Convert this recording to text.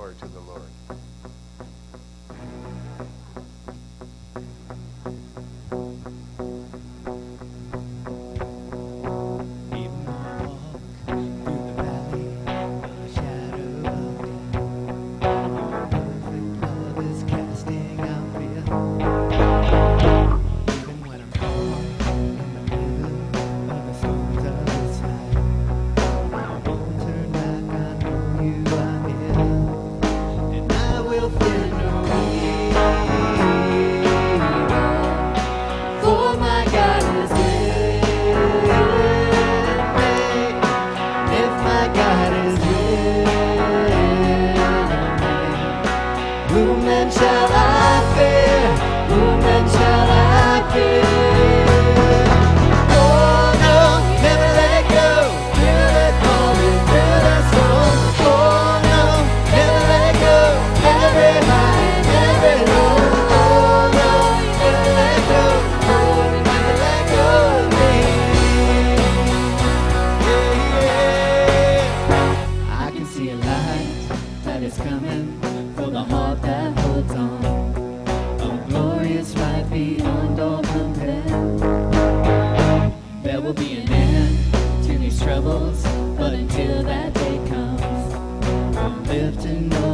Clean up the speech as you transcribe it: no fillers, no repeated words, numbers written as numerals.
power to the Lord. Whom then shall I fear? Whom then shall I fear? Oh no, never let go. Feel the calling, feel the storm. Oh no, never let go. Every high and every low. Oh no, never let go. Oh, never let go of me. Yeah. I can see a light that is coming for the heart that holds on. A glorious life beyond all compare. There will be an end to these troubles, but until that day comes, we'll live to know